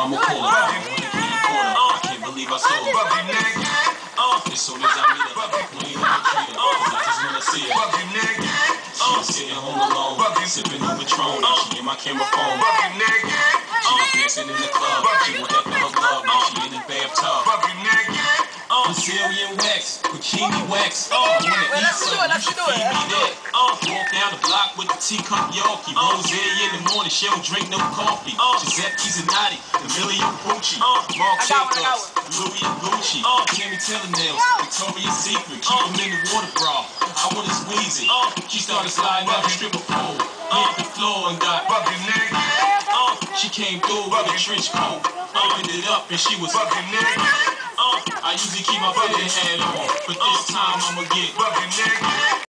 mama call her. I can't believe I saw her. As soon as I meet her, clean her and treat her, 'cause I just wanna see her. She was sitting home alone, sipping on Patron. She in my camera phone. She was dancing in the club. She woke up in her glove. Now she in the bathtub. Brazilian wax, bikini wax. I wanna eat something, you should feed me that. Walk down the block with the teacup Yorkie. Rose in the morning, she don't drink no coffee. Giuseppe Zanotti, Emilio Pucci, Marc Jacobs, Louis and Gucci, Tammy Taylor nails, Victoria's Secret, keep them in the water bra. I wanna squeeze it. She started sliding down the stripper pole, hit the floor and got bucket naked. She came through with a trench coat, opened it up and she was bucket naked. I usually keep my bucket hat on, but this time I'ma get bucket naked.